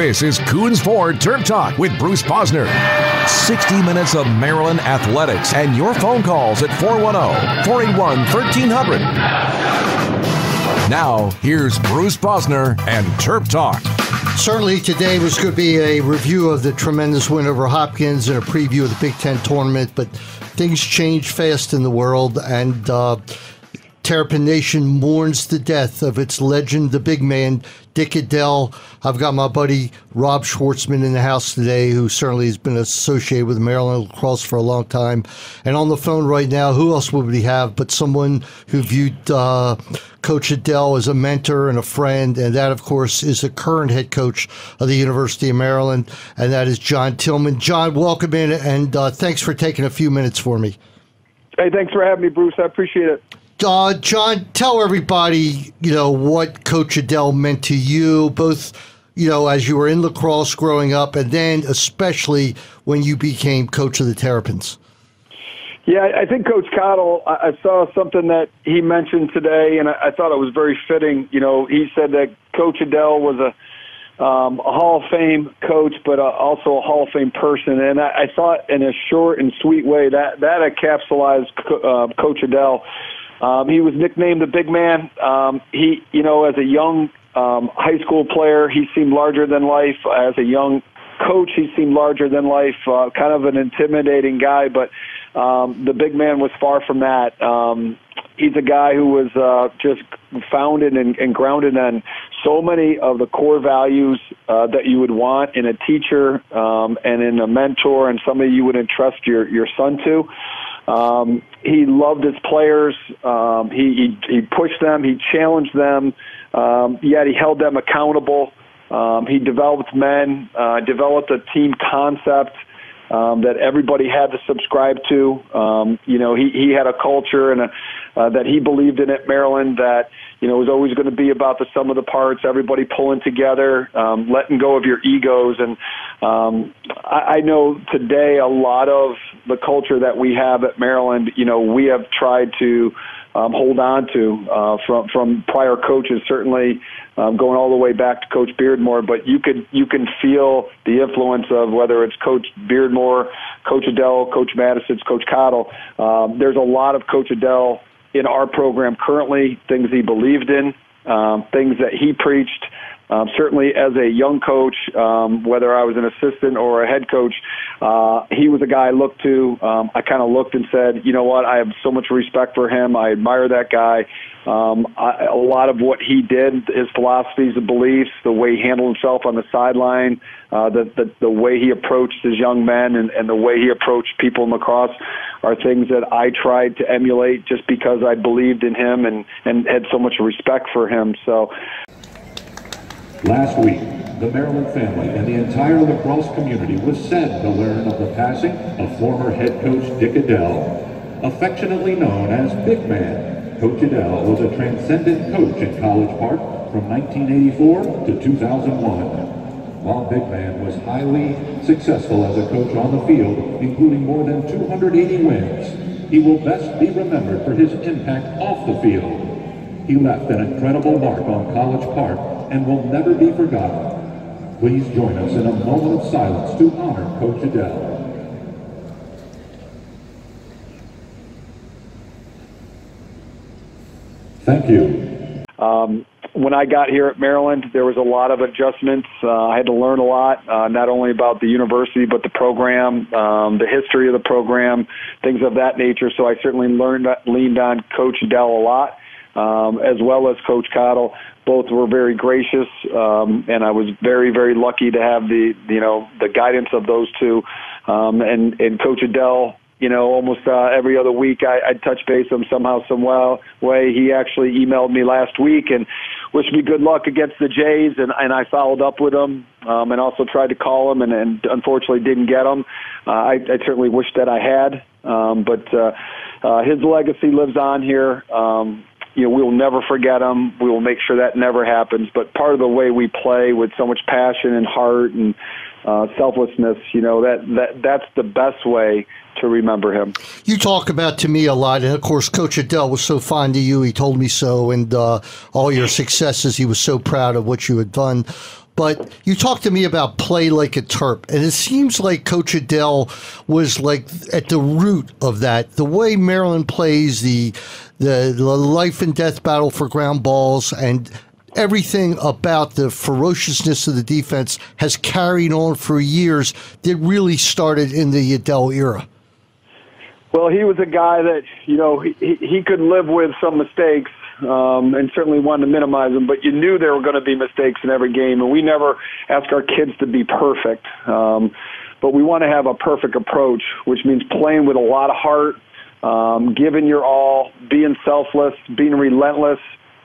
This is Coons Ford TerpTalk with Bruce Posner. 60 minutes of Maryland athletics and your phone calls at 410-481-1300. Now, here's Bruce Posner and TerpTalk. Certainly today was going to be a review of the tremendous win over Hopkins and a preview of the Big Ten tournament, but things change fast in the world, and Terrapin Nation mourns the death of its legend, the big man, Dick Edell. I've got my buddy Rob Schwartzman in the house today, who certainly has been associated with Maryland lacrosse for a long time. And on the phone right now, who else would we have but someone who viewed Coach Edell as a mentor and a friend, and that, of course, is the current head coach of the University of Maryland, and that is John Tillman. John, welcome in, and thanks for taking a few minutes for me. Hey, thanks for having me, Bruce. I appreciate it. John, tell everybody, what Coach Edell meant to you, both, as you were in lacrosse growing up, and then especially when you became coach of the Terrapins. Yeah, I think Coach Cottle, I saw something that he mentioned today, and I thought it was very fitting. He said that Coach Edell was a Hall of Fame coach, but also a Hall of Fame person. And I thought in a short and sweet way that encapsulated Coach Edell. He was nicknamed the big man. He, as a young high school player, he seemed larger than life. As a young coach, he seemed larger than life, kind of an intimidating guy, but the big man was far from that. He's a guy who was just founded and grounded on so many of the core values that you would want in a teacher and in a mentor and somebody you would entrust your son to. He loved his players. He pushed them. He challenged them. Yet he held them accountable. He developed men, developed a team concept that everybody had to subscribe to. He had a culture and that he believed in at Maryland that, was always going to be about the sum of the parts, everybody pulling together, letting go of your egos. And I know today a lot of the culture that we have at Maryland, we have tried to hold on to from prior coaches, certainly going all the way back to Coach Beardmore. But you can feel the influence of whether it's Coach Beardmore, Coach Edell, Coach Madison's, Coach Cottle. There's a lot of Coach Edell in our program currently, things he believed in, things that he preached. Certainly as a young coach, whether I was an assistant or a head coach, he was a guy I looked to. I kind of looked and said, you know what, I have so much respect for him. I admire that guy. A lot of what he did, his philosophies and beliefs, the way he handled himself on the sideline, the way he approached his young men and the way he approached people in lacrosse are things that I tried to emulate just because I believed in him and had so much respect for him. So. Last week, the Maryland family and the entire lacrosse community was sad to learn of the passing of former head coach Dick Edell, affectionately known as Big Man. Coach Edell was a transcendent coach in College Park from 1984 to 2001. While Big Man was highly successful as a coach on the field, including more than 280 wins, he will best be remembered for his impact off the field. He left an incredible mark on College Park and will never be forgotten. Please join us in a moment of silence to honor Coach Edell. Thank you. When I got here at Maryland, there was a lot of adjustments. I had to learn a lot, not only about the university, but the program, the history of the program, things of that nature. So I certainly leaned on Coach Edell a lot, as well as Coach Cottle. Both were very gracious, and I was very, very lucky to have the guidance of those two. And Coach Edell, almost every other week I'd touch base with him somehow, some way. He actually emailed me last week and wished me good luck against the Jays, and I followed up with him and also tried to call him and unfortunately didn't get him. I certainly wish that I had, but his legacy lives on here. We will never forget him. We will make sure that never happens. But part of the way we play with so much passion and heart and selflessness, that's the best way to remember him. You talk about to me a lot, and of course Coach Edell was so fond of you, he told me so, and all your successes, he was so proud of what you had done. but you talked to me about play like a Terp, and it seems like Coach Edell was like at the root of that. The way Maryland plays, the life and death battle for ground balls, and everything about the ferociousness of the defense has carried on for years. That really started in the Edell era. Well, he was a guy that, he could live with some mistakes, and certainly wanted to minimize them, but you knew there were going to be mistakes in every game, and we never ask our kids to be perfect. But we want to have a perfect approach, which means playing with a lot of heart, giving your all, being selfless, being relentless,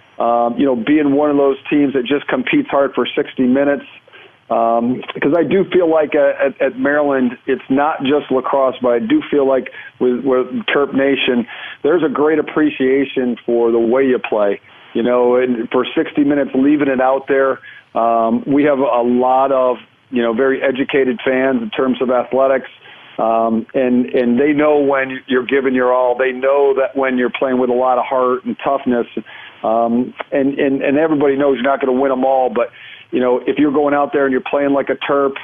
being one of those teams that just competes hard for 60 minutes. Because I do feel like at Maryland, it's not just lacrosse, but I do feel like with Terp Nation, there's a great appreciation for the way you play. And for 60 minutes, leaving it out there, we have a lot of very educated fans in terms of athletics, and they know when you're giving your all. They know that when you're playing with a lot of heart and toughness, and everybody knows you're not going to win them all, but if you're going out there and you're playing like a Terp,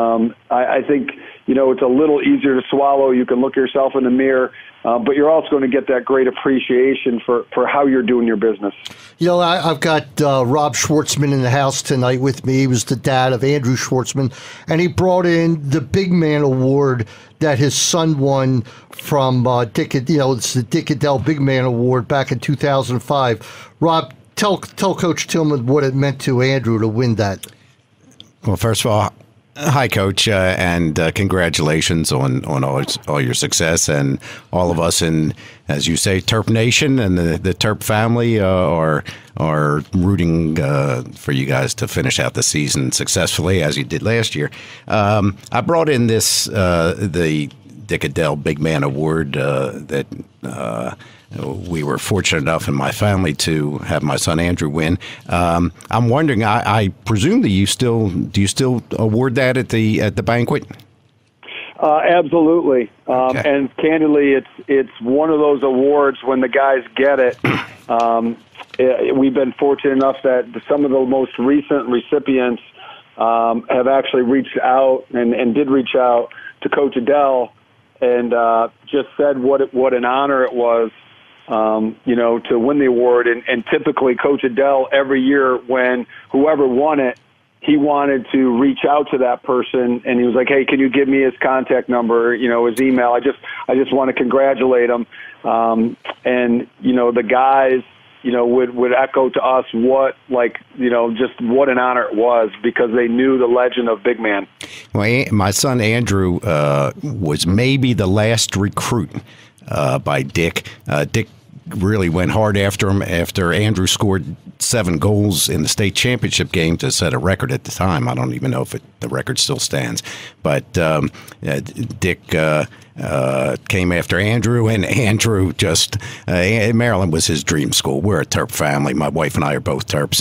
I think, it's a little easier to swallow. You can look yourself in the mirror, but you're also going to get that great appreciation for how you're doing your business. I've got Rob Schwartzman in the house tonight with me. He was the dad of Andrew Schwartzman, and he brought in the Big Man Award that his son won from Dick. It's the Dick Edell Big Man Award back in 2005. Rob, Tell Coach Tillman what it meant to Andrew to win that. Well, first of all, hi, Coach, and congratulations on all your success. And all of us in, as you say, Terp Nation and the Terp family are rooting for you guys to finish out the season successfully, as you did last year. I brought in this the Dick Edell Big Man Award that we were fortunate enough in my family to have my son Andrew win. I'm wondering, I presume that do you still award that at the banquet? Absolutely. Okay. And candidly, it's one of those awards when the guys get it. We've been fortunate enough that some of the most recent recipients have actually reached out and did reach out to Coach Edell and just said what an honor it was. To win the award. And typically Coach Edell, every year when whoever won it, he wanted to reach out to that person, and he was like, hey, can you give me his contact number, his email? I just want to congratulate him. And, the guys, would echo to us just what an honor it was because they knew the legend of Big Man. Well, my son Andrew was maybe the last recruit by Dick. Dick really went hard after him after Andrew scored 7 goals in the state championship game to set a record at the time. I don't even know if the record still stands. But Dick came after Andrew, and Andrew just Maryland was his dream school. We're a Terp family. My wife and I are both Terps,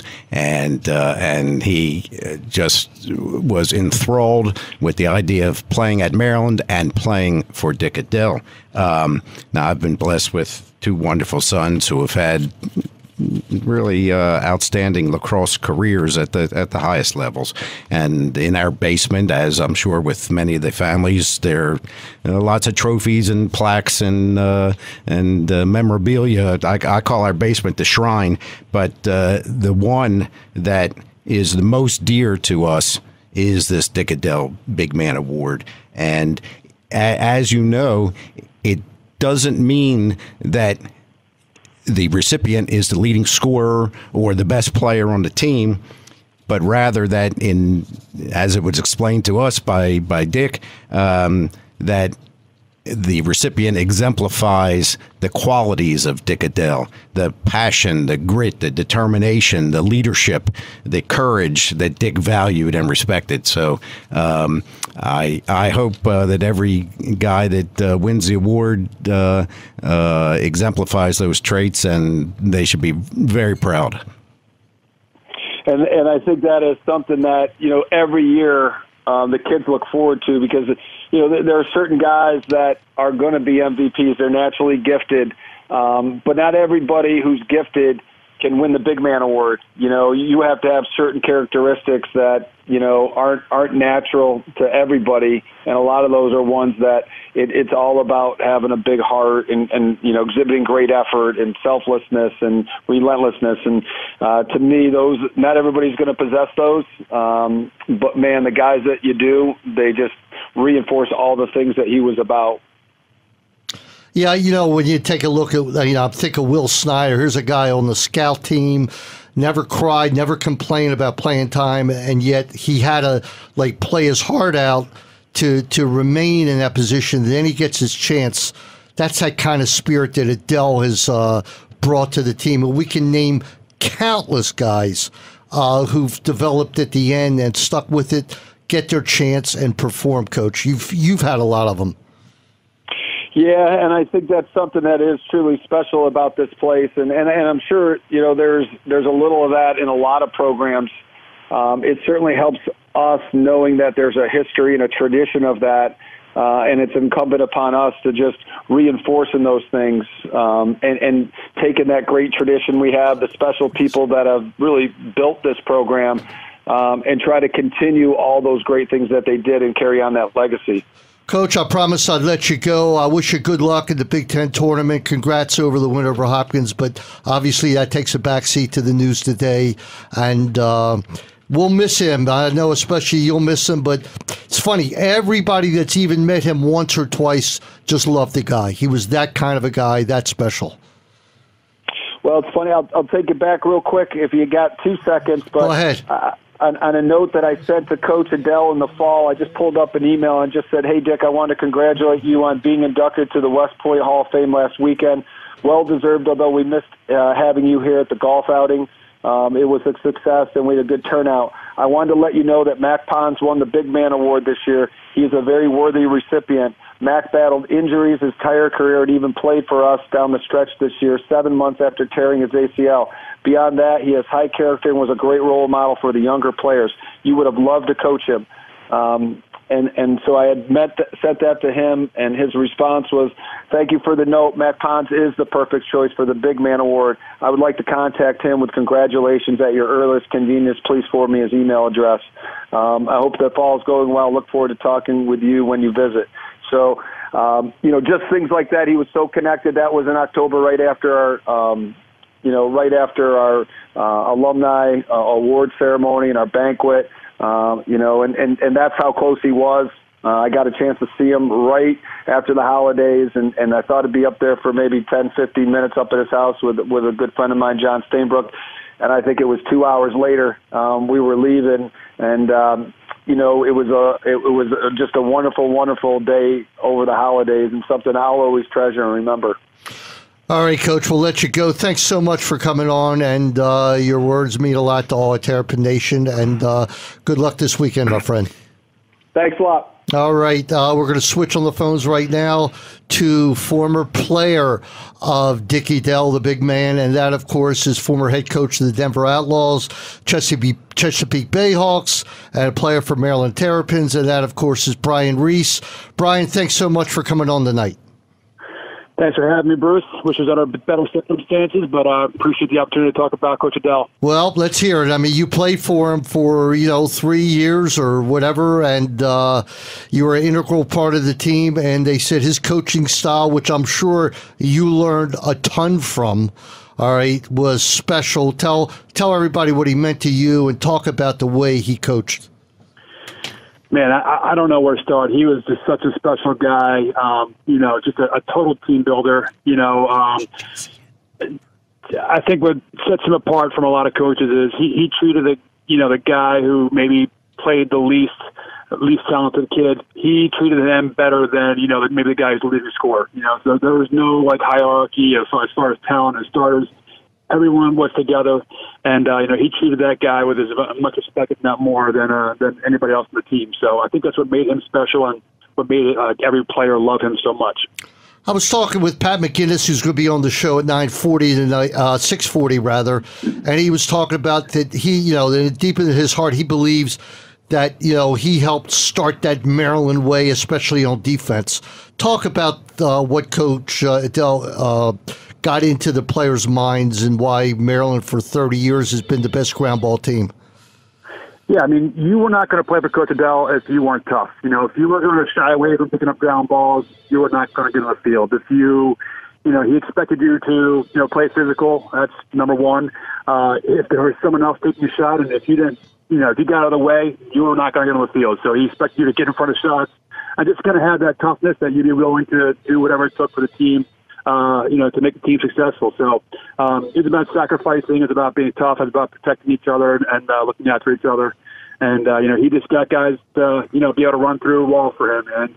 and he just was enthralled with the idea of playing at Maryland and playing for Dick Edell. Now I've been blessed with 2 wonderful sons who have had really outstanding lacrosse careers at the highest levels. And in our basement, as I'm sure with many of the families, there are lots of trophies and plaques and memorabilia. I call our basement the shrine, but the one that is the most dear to us is this Dick Edell Big Man Award. And as you know, it doesn't mean that the recipient is the leading scorer or the best player on the team, but rather that, as it was explained to us by Dick, that the recipient exemplifies the qualities of Dick Edell, the passion, the grit, the determination, the leadership, the courage that Dick valued and respected. So I hope that every guy that wins the award exemplifies those traits, and they should be very proud. And I think that is something that, every year the kids look forward to because, there are certain guys that are going to be MVPs. They're naturally gifted, but not everybody who's gifted can win the Big Man Award. You have to have certain characteristics that aren't natural to everybody, and a lot of those are ones that it's all about having a big heart and exhibiting great effort and selflessness and relentlessness. And to me, those not everybody's going to possess those, but man, the guys that you do, they just reinforce all the things that he was about. Yeah, when you take a look at, I'm thinking Will Snyder. Here's a guy on the scout team, never cried, never complained about playing time, and yet he had to play his heart out to remain in that position. Then he gets his chance. That's that kind of spirit that Edell has brought to the team. And we can name countless guys who've developed at the end and stuck with it, get their chance, and perform. Coach, you've had a lot of them. Yeah, and I think that's something that is truly special about this place, and I'm sure there's a little of that in a lot of programs. It certainly helps us knowing that there's a history and a tradition of that, and it's incumbent upon us to just reinforcing those things and taking that great tradition we have, the special people that have really built this program, and try to continue all those great things that they did and carry on that legacy. Coach, I promise I'd let you go. I wish you good luck in the Big Ten tournament. Congrats over the win over Hopkins, but obviously that takes a backseat to the news today, and we'll miss him. I know especially you'll miss him, but it's funny. Everybody that's even met him once or twice just loved the guy. He was that kind of a guy, that special. Well, it's funny. I'll take it back real quick if you got 2 seconds. But go ahead. On a note that I sent to Coach Edell in the fall, I just pulled up an email and just said, "Hey, Dick, I want to congratulate you on being inducted to the West Point Hall of Fame last weekend. Well-deserved, although we missed having you here at the golf outing. It was a success, and we had a good turnout. I wanted to let you know that Mac Pons won the Big Man Award this year. He is a very worthy recipient. Mac battled injuries his entire career and even played for us down the stretch this year, 7 months after tearing his ACL. Beyond that, he has high character and was a great role model for the younger players. You would have loved to coach him." And so I had sent that to him, and his response was, "Thank you for the note. Mac Pons is the perfect choice for the Big Man Award. I would like to contact him with congratulations at your earliest convenience. Please forward me his email address. I hope that fall is going well. Look forward to talking with you when you visit." So, just things like that. He was so connected. That was in October, right after our alumni award ceremony and our banquet. And that's how close he was. I got a chance to see him right after the holidays, and I thought it'd be up there for maybe 10, 15 minutes up at his house with a good friend of mine, John Stainbrook. And I think it was 2 hours later we were leaving, and it was just a wonderful, wonderful day over the holidays, and something I'll always treasure and remember. All right, Coach, we'll let you go. Thanks so much for coming on, and your words mean a lot to all of Terrapin Nation, and good luck this weekend, my friend. Thanks a lot. All right, we're going to switch on the phones right now to former player of Dick Edell, the big man, and that, of course, is former head coach of the Denver Outlaws, Chesapeake Bayhawks, and a player for Maryland Terrapins, and that, of course, is Brian Reese. Brian, thanks so much for coming on tonight. Thanks for having me, Bruce. Wish it was under better circumstances, but I appreciate the opportunity to talk about Coach Edell. Well, let's hear it. I mean, you played for him for, 3 years or whatever, and you were an integral part of the team, and they said his coaching style, which I'm sure you learned a ton from, all right, was special. Tell everybody what he meant to you and talk about the way he coached. Man, I don't know where to start. He was just such a special guy, just a total team builder. I think what sets him apart from a lot of coaches is he treated the guy who maybe played the least talented kid. He treated him better than, maybe the guy who's the leading scorer. So there was no hierarchy as far as talent and starters. Everyone was together, and he treated that guy with as much respect, if not more, than anybody else on the team. So I think that's what made him special, and what made every player love him so much. I was talking with Pat McGinnis, who's going to be on the show at 9:40 tonight, 6:40 rather, and he was talking about that he, deep in his heart, he believes that he helped start that Maryland way, especially on defense. Talk about what Coach Edell got into the players' minds and why Maryland for 30 years has been the best ground ball team. Yeah, I mean, you were not going to play for Coach Edell if you weren't tough. You know, if you were going to shy away from picking up ground balls, you were not going to get on the field. If he expected you to, play physical, that's number one. If there was someone else taking a shot, and if you didn't, if you got out of the way, you were not going to get on the field. So he expected you to get in front of shots. I just kind of have that toughness that you'd be willing to do whatever it took for the team, to make the team successful. So it's about sacrificing. It's about being tough. It's about protecting each other and looking after each other. And, he just got guys to, be able to run through a wall for him. And,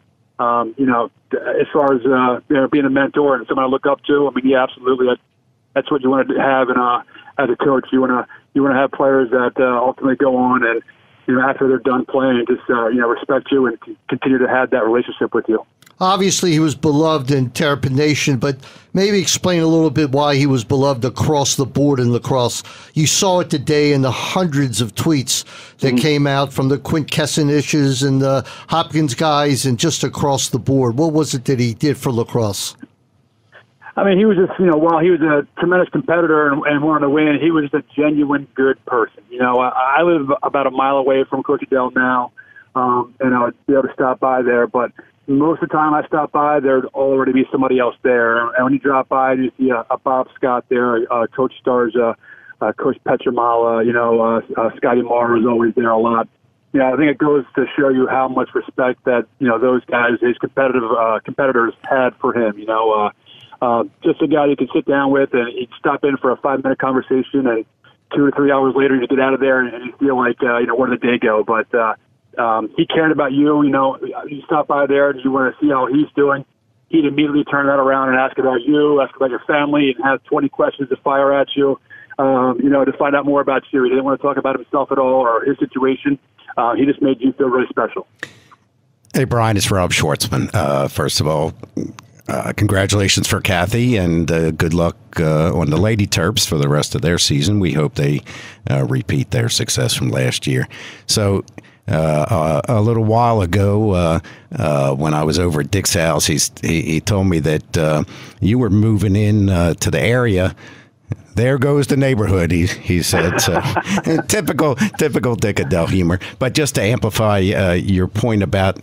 as far as, being a mentor and someone to look up to, I mean, yeah, absolutely. That's what you want to have as a coach. You want to have players that ultimately go on and, after they're done playing, just, respect you and continue to have that relationship with you. Obviously, he was beloved in Terrapin Nation, but maybe explain a little bit why he was beloved across the board in lacrosse. You saw it today in the hundreds of tweets that came out from the Quint Kessenishes and the Hopkins guys and just across the board. What was it that he did for lacrosse? I mean, he was just, while he was a tremendous competitor and wanted to win, he was just a genuine good person. I live about a mile away from Coach Edell now, and I would be able to stop by there, but most of the time I stop by, there'd already be somebody else there. And when you drop by, you see a Bob Scott there, Coach Starza, Coach Petramala, Scotty Marr is always there a lot. I think it goes to show you how much respect that, those guys, his competitors had for him, just a guy you could sit down with and he'd stop in for a 5-minute conversation and 2 or 3 hours later you get out of there and you feel like, where did the day go? But, he cared about you, you stop by there and you want to see how he's doing. He'd immediately turn that around and ask about you, ask about your family, and have 20 questions to fire at you, to find out more about you. He didn't want to talk about himself at all or his situation. He just made you feel really special. Hey, Brian, it's Rob Schwartzman. First of all, congratulations for Kathy and good luck on the Lady Terps for the rest of their season. We hope they repeat their success from last year. So, a little while ago, when I was over at Dick's house, he told me that you were moving in to the area. There goes the neighborhood, he said. So, typical Dick Edell humor. But just to amplify your point about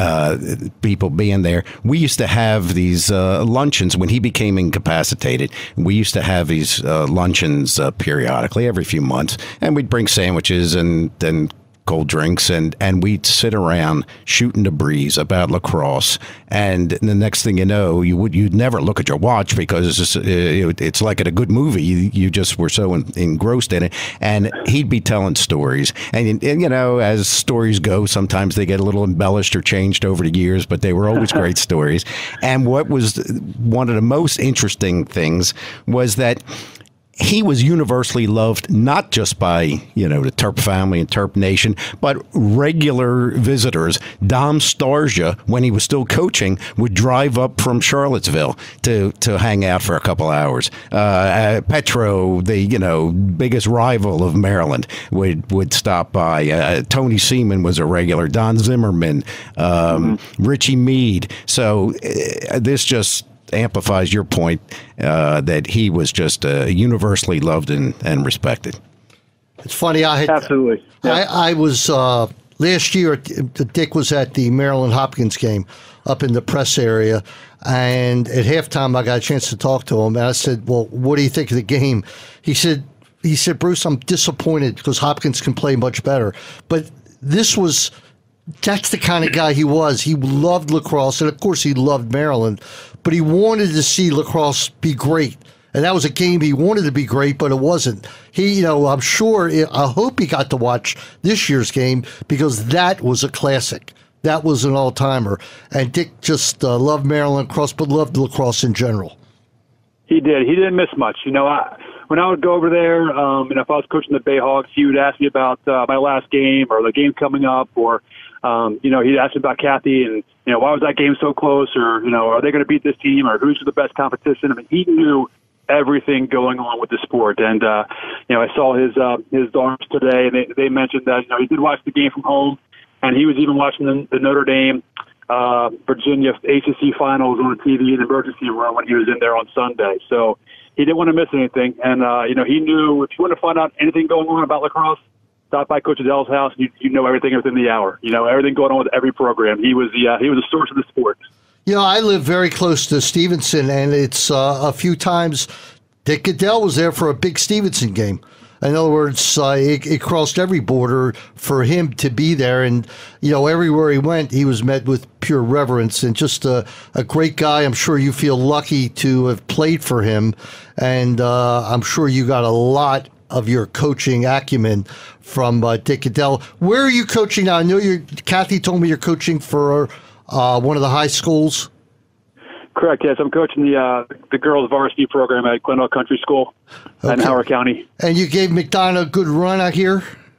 people being there, we used to have these luncheons when he became incapacitated. We used to have these luncheons periodically, every few months, and we'd bring sandwiches and then cold drinks, and we'd sit around shooting the breeze about lacrosse. And the next thing you know, you'd never look at your watch because it's like at a good movie. You just were so engrossed in it. And he'd be telling stories. And as stories go, sometimes they get a little embellished or changed over the years, but they were always great stories. And what was one of the most interesting things was that he was universally loved, not just by, the Terp family and Terp Nation, but regular visitors. Dom Starja, when he was still coaching, would drive up from Charlottesville to hang out for a couple hours. Petro, the, biggest rival of Maryland, would stop by. Tony Seaman was a regular. Don Zimmerman, Richie Meade. So this just amplifies your point that he was just universally loved and respected. It's funny. Absolutely. Yeah. I was last year. Dick was at the Maryland Hopkins game up in the press area, and at halftime I got a chance to talk to him. And I said, "Well, what do you think of the game?" He said, "Bruce, I'm disappointed because Hopkins can play much better, but that's the kind of guy he was. He loved lacrosse, and of course he loved Maryland, but he wanted to see lacrosse be great. And that was a game he wanted to be great, but it wasn't. I'm sure, I hope he got to watch this year's game because that was a classic. That was an all-timer. And Dick just loved Maryland lacrosse, but loved lacrosse in general. He did. He didn't miss much. When I would go over there, and if I was coaching the Bayhawks, he would ask me about my last game or the game coming up, or he'd ask me about Kathy and, why was that game so close, or, are they going to beat this team, or who's the best competition? I mean, he knew everything going on with the sport. And, I saw his daughters today, and they mentioned that, he did watch the game from home, and he was even watching the Notre Dame Virginia ACC finals on TV in the emergency room when he was in there on Sunday. So he didn't want to miss anything. And, he knew if you want to find out anything going on about lacrosse, stop by Coach Edell's house, you know everything within the hour. You know everything going on with every program. He was a source of the sport. You know, I live very close to Stevenson, and it's a few times Dick Edell was there for a big Stevenson game. In other words, it crossed every border for him to be there. And, you know, everywhere he went, he was met with pure reverence and just a great guy. I'm sure you feel lucky to have played for him. And I'm sure you got a lot of your coaching acumen from Dick Edell. Where are you coaching now? I know Kathy told me you're coaching for one of the high schools. Correct, yes. I'm coaching the girls varsity program at Glendale Country School in Howard County. And you gave McDonough a good run out here?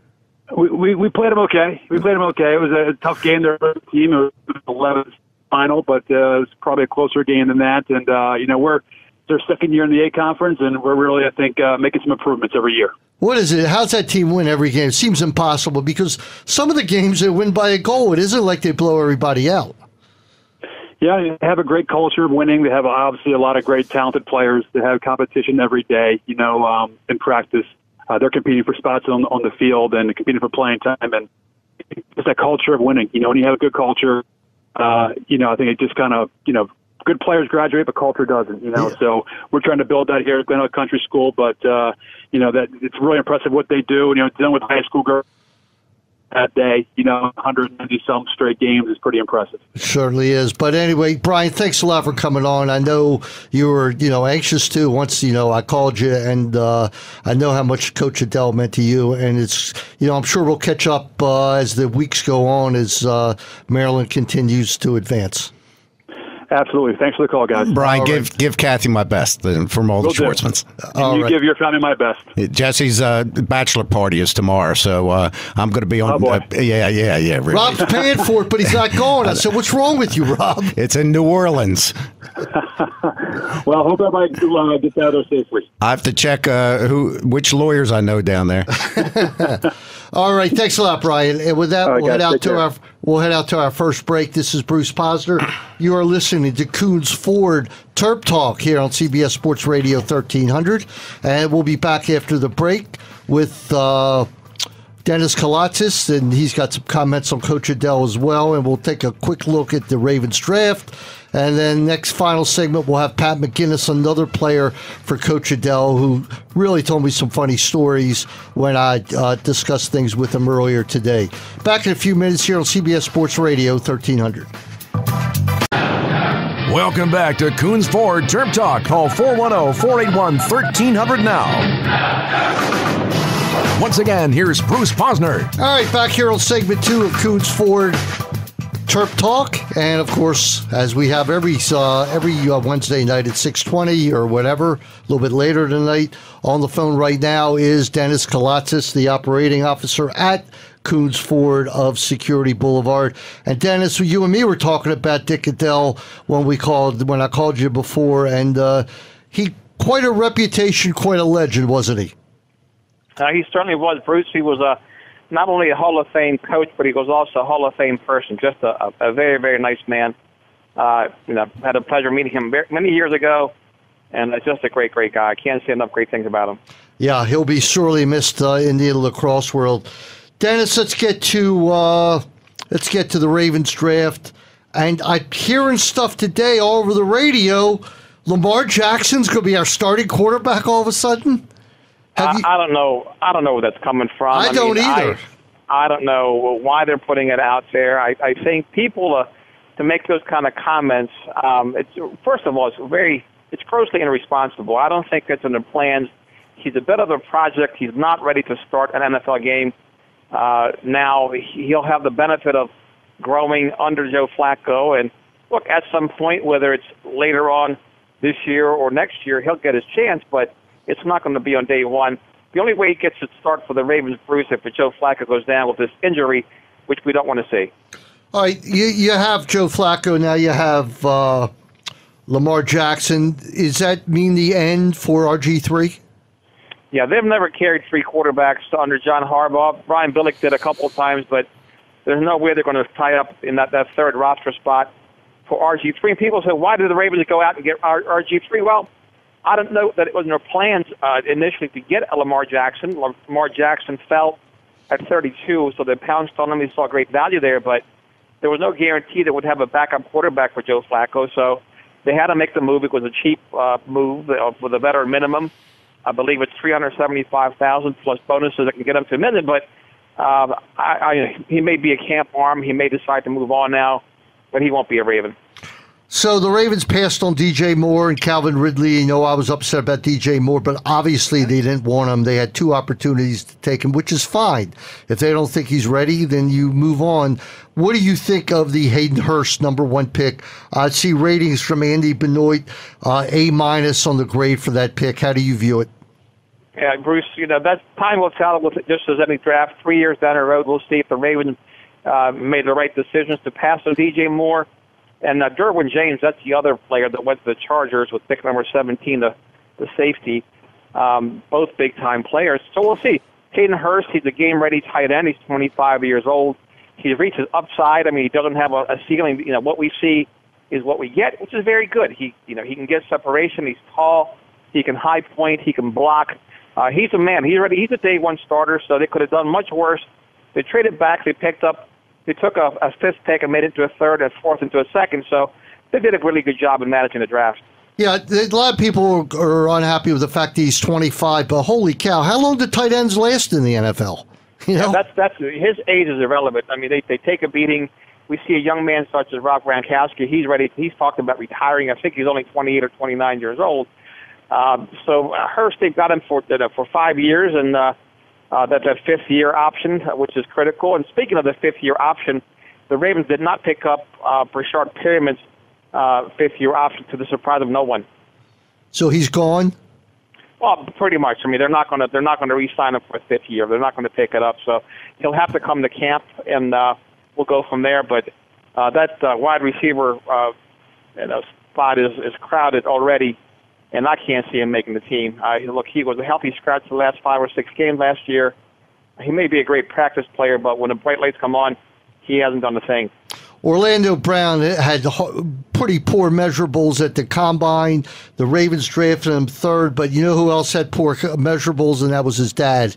We played them okay. It was a tough game. Their team, it was the 11th final, but it was probably a closer game than that. And, you know, we're their second year in the A Conference, and we're really, I think, making some improvements every year. What is it? How's that team win every game? It seems impossible because some of the games they win by a goal. It isn't like they blow everybody out. Yeah, they have a great culture of winning. They have obviously a lot of great talented players. They have competition every day, you know, in practice. They're competing for spots on the field and competing for playing time. And it's that culture of winning. You know, when you have a good culture, you know, I think it just kind of, you know, good players graduate, but culture doesn't, you know. Yeah. So we're trying to build that here at Glendale Country School. But, you know, that it's really impressive what they do. You know, dealing with high school girls that day, you know, 190-some straight games is pretty impressive. It certainly is. But anyway, Brian, thanks a lot for coming on. I know you were, you know, anxious too once, you know, I called you, and I know how much Coach Edell meant to you. And it's, you know, I'm sure we'll catch up as the weeks go on as Maryland continues to advance. Absolutely. Thanks for the call, guys. Brian, give Kathy my best from all the Schwartzmans. And you give your family my best. Jesse's bachelor party is tomorrow, so I'm going to be on. Oh, boy. Yeah. Really. Rob's paying for it, but he's not going. I said, what's wrong with you, Rob? It's in New Orleans. Well, I hope everybody gets out there safely. I have to check which lawyers I know down there. All right, thanks a lot, Brian. And with that, we'll head out to our first break. This is Bruce Posner. You are listening to Coons Ford TerpTalk here on CBS Sports Radio 1300, and we'll be back after the break with Dennis Kalatzis, and he's got some comments on Coach Edell as well, and we'll take a quick look at the Ravens draft. And then next final segment, we'll have Pat McGinnis, another player for Coach Edell, who really told me some funny stories when I discussed things with him earlier today. Back in a few minutes here on CBS Sports Radio 1300. Welcome back to Coons Ford Terp Talk. Call 410-481-1300 now. Once again, here's Bruce Posner. All right, back here on segment 2 of Coons Ford Terp Talk, and of course, as we have every Wednesday night at 6:20 or whatever, a little bit later tonight, on the phone right now is Dennis Kalatzis, the operating officer at Coons Ford of Security Boulevard. And Dennis, you and me were talking about Dick Edell when I called you before, and he quite a reputation, quite a legend, wasn't he? He certainly was, Bruce. He was not only a Hall of Fame coach, but he was also a Hall of Fame person. Just a very, very nice man. You know, had the pleasure of meeting him many years ago, and just a great, great guy. I can't say enough great things about him. Yeah, he'll be sorely missed in the lacrosse world. Dennis, let's get to the Ravens draft. And I'm hearing stuff today all over the radio. Lamar Jackson's going to be our starting quarterback all of a sudden. I don't know. I don't know where that's coming from. I don't either. I don't know why they're putting it out there. I think people to make those kind of comments. First of all, it's grossly irresponsible. I don't think it's in their plans. He's a bit of a project. He's not ready to start an NFL game. Now he'll have the benefit of growing under Joe Flacco, and look, at some point, whether it's later on this year or next year, he'll get his chance, but it's not going to be on day one. The only way he gets to start for the Ravens, Bruce, if Joe Flacco goes down with this injury, which we don't want to see. All right, you have Joe Flacco, now you have Lamar Jackson. Does that mean the end for RG3? Yeah, they've never carried three quarterbacks under John Harbaugh. Brian Billick did a couple of times, but there's no way they're going to tie up in that third roster spot for RG3. And people say, why did the Ravens go out and get RG3? Well, I don't know that it was in their plans initially to get Lamar Jackson. Lamar Jackson fell at 32, so they pounced on him. He saw great value there, but there was no guarantee that would have a backup quarterback for Joe Flacco, so they had to make the move. It was a cheap move with a veteran minimum. I believe it's $375,000 plus bonuses that can get him to $1 million, but he may be a camp arm. He may decide to move on now, but he won't be a Raven. So the Ravens passed on DJ Moore and Calvin Ridley. You know, I was upset about DJ Moore, but obviously they didn't want him. They had 2 opportunities to take him, which is fine. If they don't think he's ready, then you move on. What do you think of the Hayden Hurst #1 pick? I see ratings from Andy Benoit, A- on the grade for that pick. How do you view it? Yeah, Bruce, that time will tell with just as any draft. 3 years down the road, we'll see if the Ravens made the right decisions to pass on DJ Moore. And Derwin James, that's the other player that went to the Chargers with pick number 17, the safety. Both big-time players. So we'll see. Hayden Hurst, he's a game-ready tight end. He's 25 years old. He's reached his upside. I mean, he doesn't have a ceiling. What we see is what we get, which is very good. He can get separation. He's tall. He can high point. He can block. He's a man. He's ready. He's a day-1 starter, so they could have done much worse. They traded back. They took a 5th pick and made it into a 3rd and 4th into a 2nd, so they did a really good job in managing the draft. Yeah, a lot of people are unhappy with the fact that he's 25, but holy cow, how long do tight ends last in the NFL? Yeah, that's his age is irrelevant. I mean, they take a beating. We see a young man such as Rob Gronkowski. He's ready. He's talked about retiring. I think he's only 28 or 29 years old. So Hurst, they got him for 5 years, and that's a 5th-year option, which is critical. And speaking of the 5th-year option, the Ravens did not pick up Brashard Perriman's 5th-year option, to the surprise of no one. So he's gone? Well, pretty much. I mean, they're not going to re-sign him for a 5th year. They're not going to pick it up. So he'll have to come to camp, and we'll go from there. But that wide receiver spot is crowded already, and I can't see him making the team. Look, he was a healthy scratch the last 5 or 6 games last year. He may be a great practice player, but when the bright lights come on, he hasn't done a thing. Orlando Brown had pretty poor measurables at the Combine. The Ravens drafted him 3rd, but you know who else had poor measurables, and that was his dad.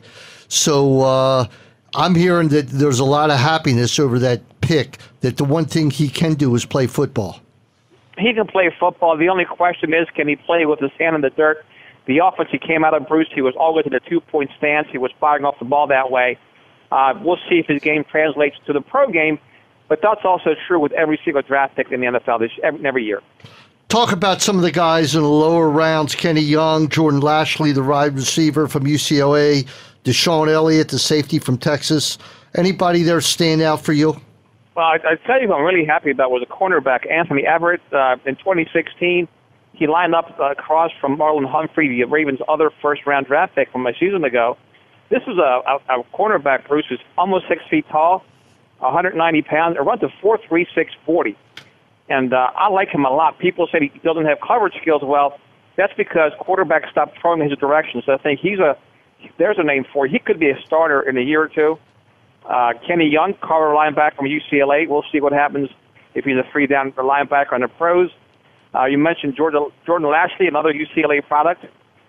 So I'm hearing that there's a lot of happiness over that pick, that the one thing he can do is play football. He can play football. The only question is, can he play with his hand in the dirt? The offense he came out of, Bruce, he was always in a 2-point stance. He was firing off the ball that way. We'll see if his game translates to the pro game, but that's also true with every single draft pick in the NFL every year. Talk about some of the guys in the lower rounds: Kenny Young, Jordan Lashley, the wide receiver from UCLA, Deshaun Elliott, the safety from Texas. Anybody there stand out for you? Well, I tell you who I'm really happy about was a cornerback, Anthony Everett. In 2016, he lined up across from Marlon Humphrey, the Ravens' other first-round draft pick from a season ago. This was a cornerback, Bruce, who's almost 6 feet tall, 190 pounds, and runs a 4.36 40. And I like him a lot. People say he doesn't have coverage skills. Well, that's because quarterbacks stopped throwing in his direction. So I think there's a name for it. He could be a starter in a year or two. Kenny Young, cover linebacker from UCLA. We'll see what happens if he's a 3-down linebacker on the pros. You mentioned Jordan Lashley, another UCLA product.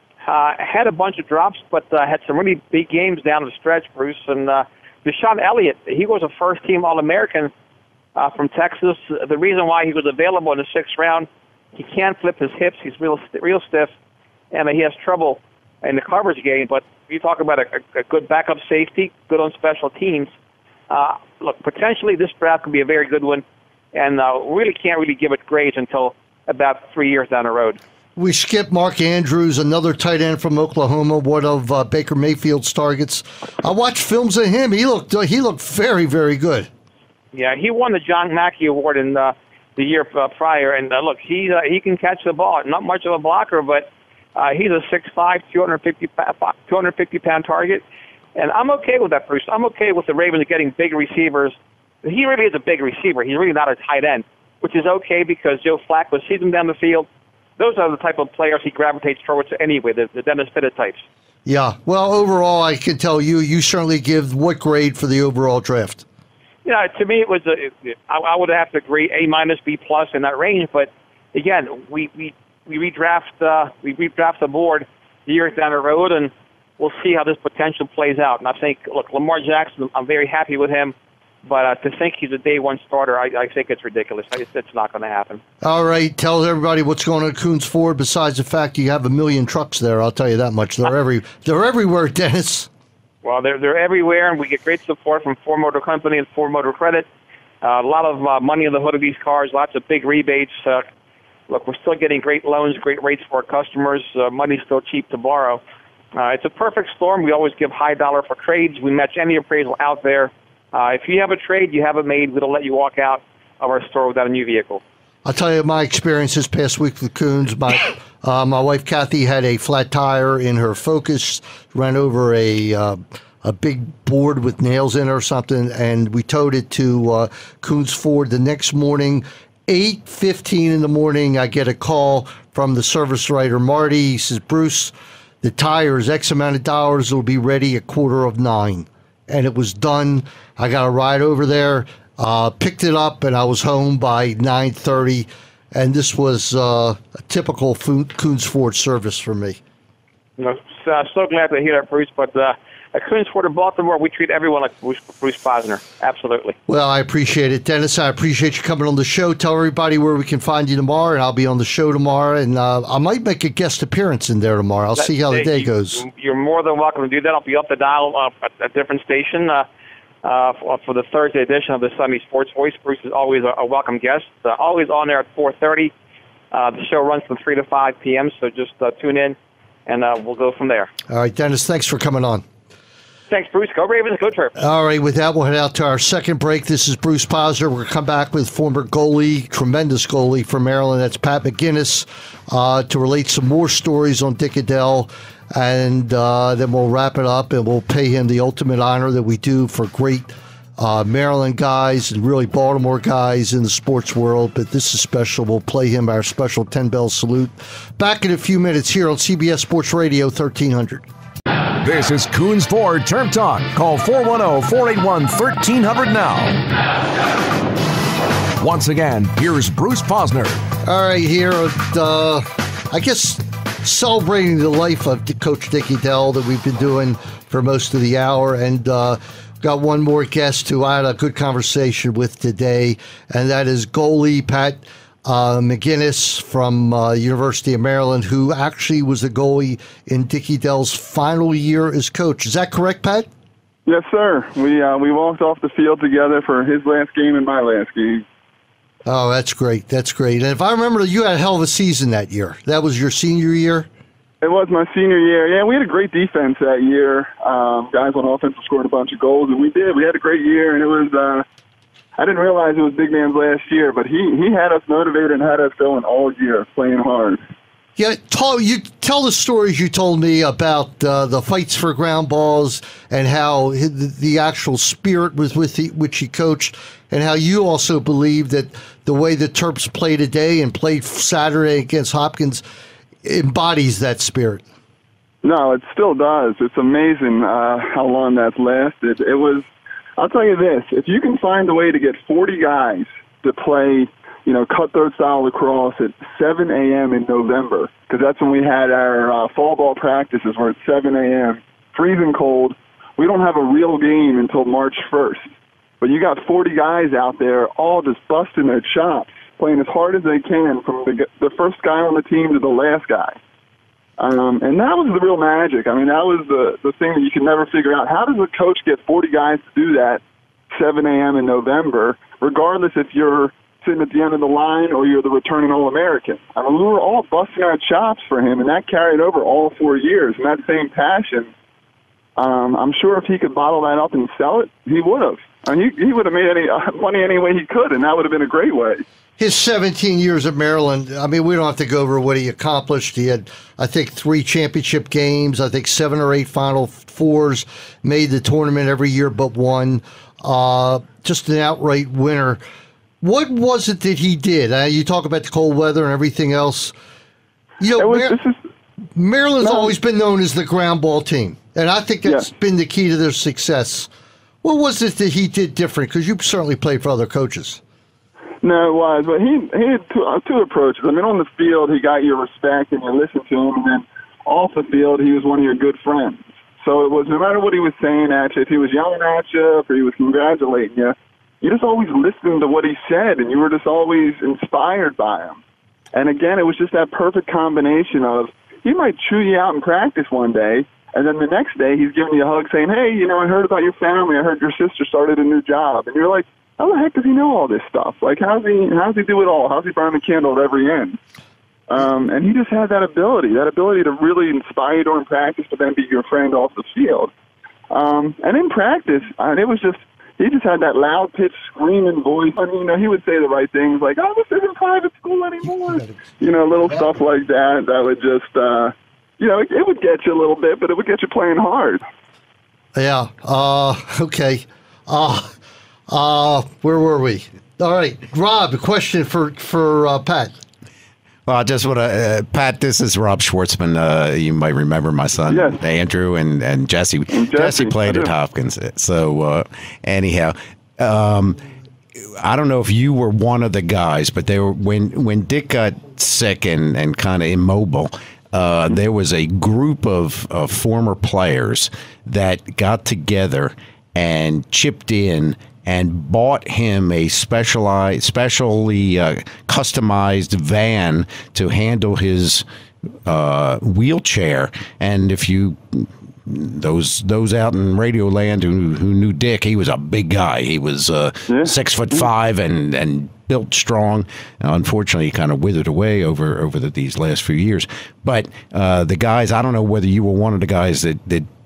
Had a bunch of drops, but had some really big games down the stretch, Bruce. And Deshaun Elliott, he was a first-team All-American from Texas. The reason why he was available in the 6th round, he can't flip his hips. He's real stiff, and he has trouble in the coverage game. But you talk about a good backup safety, good on special teams. Look, potentially this draft could be a very good one, and really can't give it grades until about 3 years down the road. We skipped Mark Andrews, another tight end from Oklahoma, one of Baker Mayfield's targets. I watched films of him. He looked very, very good. Yeah, he won the John Mackey Award in the year prior, and look, he can catch the ball. Not much of a blocker, but he's a 6'5", 250-pound target, and I'm okay with that, Bruce. I'm okay with the Ravens getting big receivers. He really is a big receiver. He's really not a tight end, which is okay because Joe Flacco sees him down the field. Those are the type of players he gravitates towards anyway, the Dennis Pitta types. Yeah, well, overall, I can tell you certainly give what grade for the overall draft? Yeah, to me, it was I would have to agree A-, B+ in that range. But again, we redraft the board years down the road, and we'll see how this potential plays out. And I think, look, Lamar Jackson, I'm very happy with him. But to think he's a day one starter, I think it's ridiculous. It's not going to happen. All right, tell everybody what's going on at Coons Ford. Besides the fact you have a million trucks there, I'll tell you that much. They're everywhere, Dennis. Well, they're everywhere, and we get great support from Ford Motor Company and Ford Motor Credit. A lot of money in the hood of these cars, lots of big rebates. Look, we're still getting great loans, great rates for our customers. Money's still cheap to borrow. It's a perfect storm. We always give high dollar for trades. We match any appraisal out there. If you have a trade, you have it made, we don't let you walk out of our store without a new vehicle. I'll tell you my experience this past week with Coons. My wife Kathy had a flat tire in her Focus, ran over a big board with nails in it or something, and we towed it to Coons Ford. The next morning, 8:15 in the morning, I get a call from the service writer, Marty. He says, Bruce, the tire is X amount of dollars. It'll be ready at 8:45. And it was done. I got a ride over there, picked it up, and I was home by 9:30. And this was a typical Coons Ford service for me. So glad to hear that, Bruce. But at Coons Ford in Baltimore, we treat everyone like Bruce Posner. Absolutely. Well, I appreciate it, Dennis. I appreciate you coming on the show. Tell everybody where we can find you tomorrow, and I'll be on the show tomorrow. And I might make a guest appearance in there tomorrow. I'll see how the day goes. You're more than welcome to do that. I'll be up the dial at a different station for the Thursday edition of the Sunday Sports Voice. Bruce is always a welcome guest. Always on there at 4:30. The show runs from 3 to 5 p.m., so just tune in, and we'll go from there. All right, Dennis, thanks for coming on. Thanks, Bruce. Go Ravens. Go Terps. All right, with that, we'll head out to our second break. This is Bruce Posner. We're going to come back with former goalie, tremendous goalie from Maryland. That's Pat McGinnis, to relate some more stories on Dick Edell. And then we'll wrap it up, and we'll pay him the ultimate honor that we do for great Maryland guys and really Baltimore guys in the sports world. But this is special. We'll play him our special 10-bell salute. Back in a few minutes here on CBS Sports Radio 1300. This is Coons Ford Terp Talk. Call 410-481-1300 now. Once again, here's Bruce Posner. All right, here, I guess celebrating the life of Coach Dick Edell that we've been doing for most of the hour. And got one more guest who I had a good conversation with today, and that is goalie Pat McGinnis from University of Maryland, who actually was the goalie in Dick Edell's final year as coach. Is that correct, Pat? Yes, sir. We walked off the field together for his last game and my last game. Oh, that's great. That's great. And if I remember, you had a hell of a season that year. That was your senior year? It was my senior year. Yeah, we had a great defense that year. Guys on offense scored a bunch of goals, and we did. We had a great year, and it was I didn't realize it was Big Man's last year, but he had us motivated and had us going all year, playing hard. Yeah, you tell the stories you told me about the fights for ground balls and how the actual spirit was with which he coached, and how you also believe that the way the Terps play today and played Saturday against Hopkins embodies that spirit. No, it still does. It's amazing how long that's lasted. It was. I'll tell you this, if you can find a way to get 40 guys to play, cutthroat style lacrosse at 7 a.m. in November, because that's when we had our fall ball practices, where it's 7 a.m., freezing cold. We don't have a real game until March 1st. But you got 40 guys out there all just busting their chops, playing as hard as they can from the first guy on the team to the last guy. And that was the real magic. I mean, that was the thing that you can never figure out. How does a coach get 40 guys to do that 7 a.m. in November, regardless if you're sitting at the end of the line or you're the returning All-American? I mean, we were all busting our chops for him, and that carried over all 4 years. And that same passion, I'm sure if he could bottle that up and sell it, he would have. I mean, he would have made any money any way he could, and that would have been a great way. His 17 years at Maryland, I mean, we don't have to go over what he accomplished. He had, I think, 3 championship games, I think 7 or 8 Final Fours, made the tournament every year but one. Just an outright winner. What was it that he did? You talk about the cold weather and everything else. Maryland's always been known as the ground ball team, and I think that's been the key to their success. What was it that he did different? Because you certainly played for other coaches. No, it was, but he had two approaches. I mean, on the field, he got your respect and you listened to him, and then off the field, he was one of your good friends. So it was no matter what he was saying at you, if he was yelling at you, if he was congratulating you, you just always listened to what he said, and you were just always inspired by him. And again, it was just that perfect combination of he might chew you out in practice one day, and then the next day he's giving you a hug saying, hey, I heard about your family. I heard your sister started a new job. And you're like, how the heck does he know all this stuff? Like, how's he do it all? How's he burn the candle at every end? And he just had that ability to really inspire you during practice, but then be your friend off the field. And in practice, it was just, he just had that loud pitch screaming voice. I mean, he would say the right things like, oh, this isn't private school anymore. Little stuff like that would just, it would get you a little bit, but it would get you playing hard. Yeah. Okay. Where were we? All right. Rob, a question for Pat. Well, I just want to, Pat, this is Rob Schwartzman. You might remember my son, yes. Andrew, and Jesse. Jesse played at Hopkins. So, anyhow, I don't know if you were one of the guys, but they were when Dick got sick and kind of immobile, there was a group of former players that got together and chipped in and bought him a specially customized van to handle his wheelchair. And if you those out in Radio Land who knew Dick, he was a big guy. He was 6'5" and built strong. Unfortunately, he kind of withered away over these last few years. But the guys, I don't know whether you were one of the guys that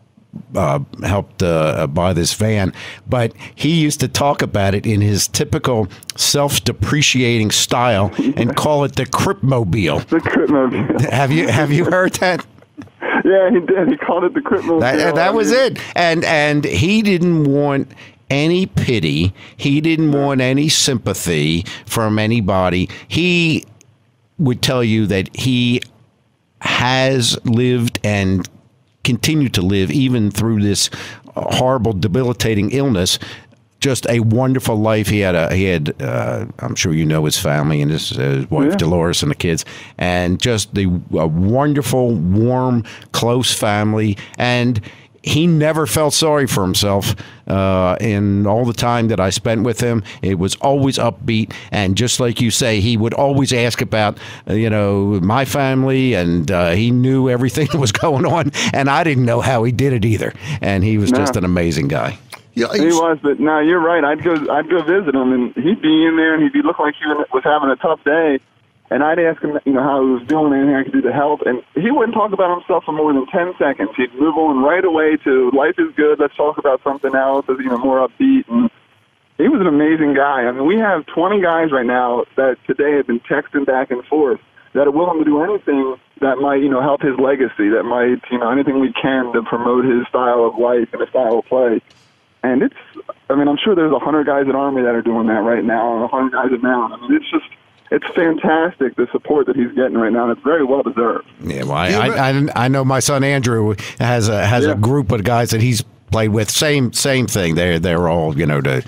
helped buy this van, but he used to talk about it in his typical self-depreciating style and call it the Cripmobile. The Cripmobile. Have you heard that? Yeah, he did. He called it the Cripmobile. That was it. And he didn't want any pity. He didn't want any sympathy from anybody. He would tell you that he has lived and continue to live, even through this horrible, debilitating illness, just a wonderful life. He had I'm sure you know his family and his wife Dolores and the kids, and just a wonderful, warm, close family. And he never felt sorry for himself in all the time that I spent with him. It was always upbeat, and just like you say, he would always ask about my family, and he knew everything that was going on, and I didn't know how he did it either. And he was just an amazing guy. Yeah, he was, but no, you're right. I'd go visit him, and he'd be in there, and he'd look like he was having a tough day. And I'd ask him, how he was doing, anything I could do to help. And he wouldn't talk about himself for more than 10 seconds. He'd move on right away to life is good, let's talk about something else, more upbeat. And he was an amazing guy. I mean, we have 20 guys right now that today have been texting back and forth that are willing to do anything that might, help his legacy, that might, anything we can to promote his style of life and his style of play. And I'm sure there's 100 guys at Army that are doing that right now, and 100 guys at Mount. I mean, it's fantastic, the support that he's getting right now, and it's very well deserved. Yeah, well, I know my son Andrew has a group of guys that he's played with. Same thing. They're all the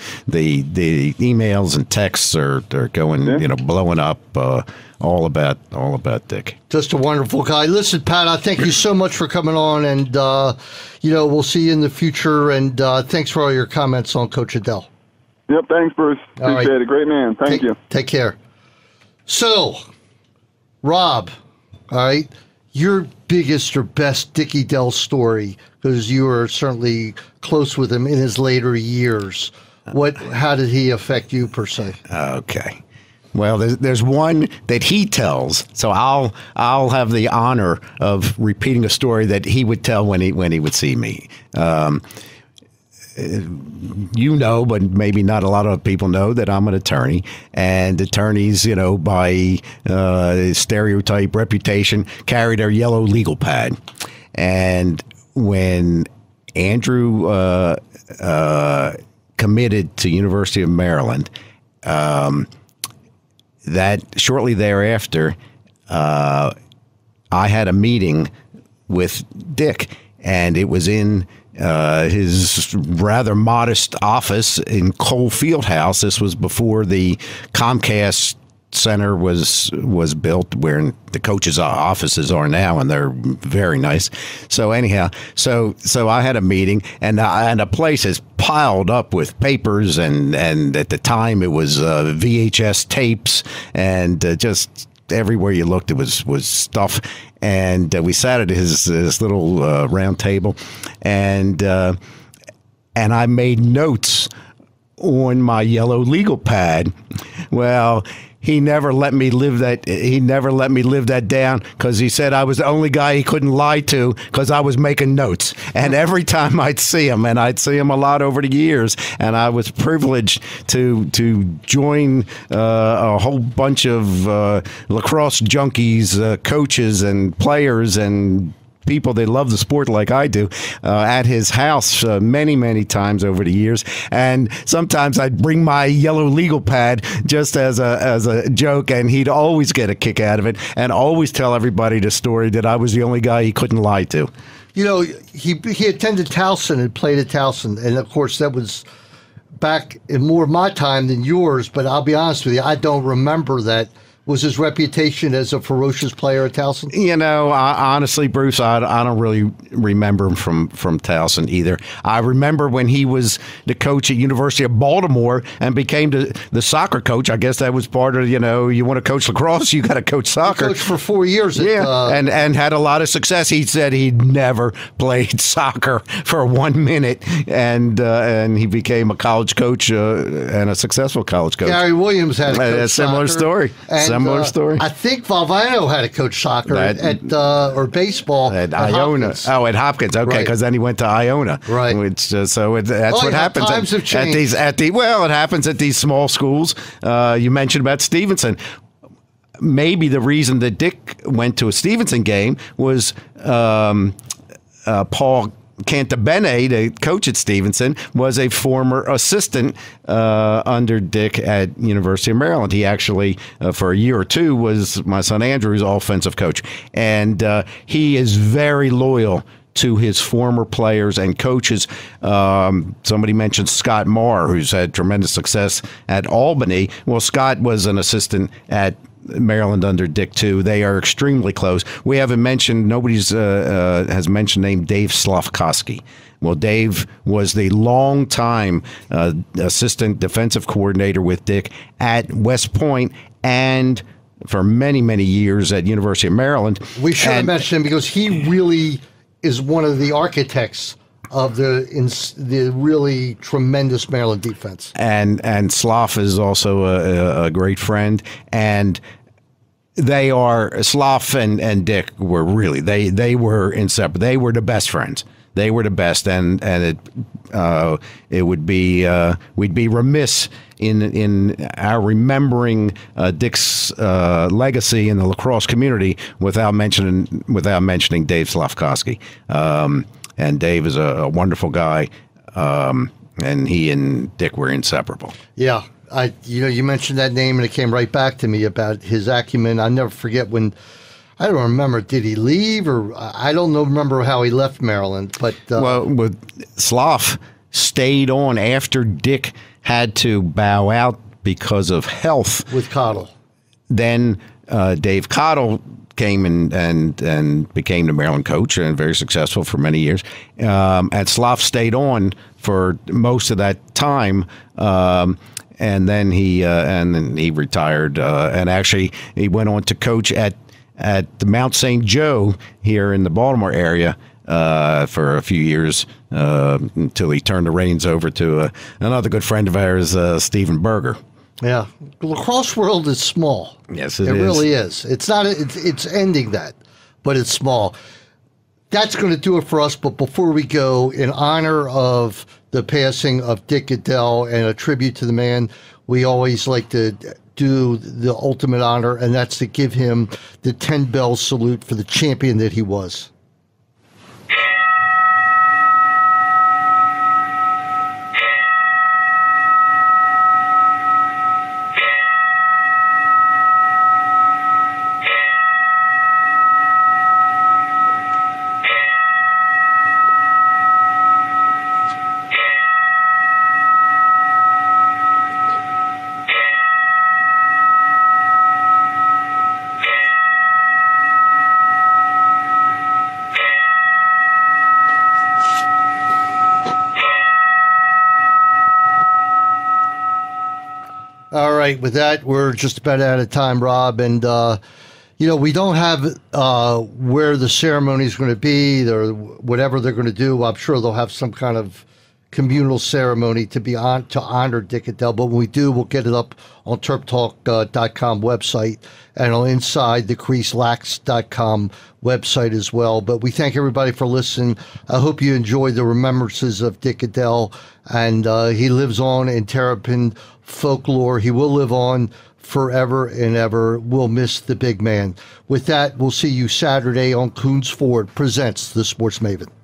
emails and texts are going blowing up. All about Dick. Just a wonderful guy. Listen, Pat, I thank you so much for coming on, and we'll see you in the future. And thanks for all your comments on Coach Edell. Yep, thanks, Bruce. Appreciate it. Great man. Thank you. Take care. So, Rob, all right, your biggest or best Dick Edell story, because you were certainly close with him in his later years. How did he affect you per se? Okay. Well, there's one that he tells, so I'll have the honor of repeating a story that he would tell when he would see me. But maybe not a lot of people know that I'm an attorney, and attorneys, by stereotype reputation, carry their yellow legal pad. And when Andrew committed to University of Maryland, that shortly thereafter, I had a meeting with Dick, and it was in his rather modest office in Cole Fieldhouse. This was before the Comcast center was built where the coaches' offices are now, and they're very nice. So anyhow, so I had a meeting, and the place is piled up with papers, and at the time it was VHS tapes, and just everywhere you looked it was stuff. And we sat at his little round table, and I made notes on my yellow legal pad. Well, he never let me live that. He never let me live that down, because he said I was the only guy he couldn't lie to, because I was making notes. And every time I'd see him, and I'd see him a lot over the years, and I was privileged to join a whole bunch of lacrosse junkies, coaches and players and people that love the sport like I do, at his house many times over the years. And sometimes I'd bring my yellow legal pad just as a joke, and he'd always get a kick out of it, and always tell everybody the story that I was the only guy he couldn't lie to. You know, he attended Towson and played at Towson, and of course that was back in more of my time than yours, but I'll be honest with you, I don't remember that. Was his reputation as a ferocious player at Towson? You know, honestly, Bruce, I don't really remember him from Towson either. I remember when he was the coach at University of Baltimore and became the soccer coach. I guess that was part of, you want to coach lacrosse, you got to coach soccer. He coached for 4 years. And had a lot of success. He said he'd never played soccer for 1 minute, and he became a college coach and a successful college coach. Gary Williams had a similar story. Similar story. I think Valvano had a coach soccer or baseball at Iona. Hopkins. Oh, at Hopkins. Okay, because then he went to Iona. Right. Which, that's what happens. Times have changed. It happens at these small schools. You mentioned about Stevenson. Maybe the reason that Dick went to a Stevenson game was Paul Cantabene, the coach at Stevenson, was a former assistant under Dick at University of Maryland. He actually, for a year or two, was my son Andrew's offensive coach. And he is very loyal to his former players and coaches. Somebody mentioned Scott Marr, who's had tremendous success at Albany. Well, Scott was an assistant at Maryland under Dick too. They are extremely close. We haven't mentioned, nobody's has mentioned the name Dave Slavkowski. Well, Dave was the longtime assistant defensive coordinator with Dick at West Point, and for many years at University of Maryland. We should have mentioned him because he really is one of the architects of the really tremendous Maryland defense. And Slav is also a great friend, and they are, Slav and Dick were really, they were inseparable. They were the best friends. They were the best, and it would be we'd be remiss in our remembering Dick's legacy in the lacrosse community without mentioning Dave Slavkowski. And Dave is a wonderful guy, and he and Dick were inseparable. Yeah, you mentioned that name, and it came right back to me about his acumen. I'll never forget when, I don't remember, did he leave, or I don't remember how he left Maryland. But Slav stayed on after Dick had to bow out because of health with Cottle. Then Dave Cottle came and became the Maryland coach, and very successful for many years. And Slav stayed on for most of that time, and then he retired. And actually, he went on to coach at the Mount St. Joe here in the Baltimore area for a few years until he turned the reins over to another good friend of ours, Stephen Berger. Yeah, the lacrosse world is small. Yes, it really is. It's not. It's ending that, but it's small. That's going to do it for us. But before we go, in honor of the passing of Dick Edell and a tribute to the man, we always like to do the ultimate honor, and that's to give him the 10 bell salute for the champion that he was. All right, with that, we're just about out of time, Rob, and we don't have where the ceremony is going to be or whatever they're going to do. I'm sure they'll have some kind of communal ceremony to honor Dick Edell, but when we do, we'll get it up on TerpTalk.com website and on InsideTheCreaseLax.com website as well. But we thank everybody for listening. I hope you enjoy the remembrances of Dick Edell, and he lives on in Terrapin folklore. He will live on forever and ever. We'll miss the big man. With that, we'll see you Saturday on Coons Ford Presents The Sports Maven.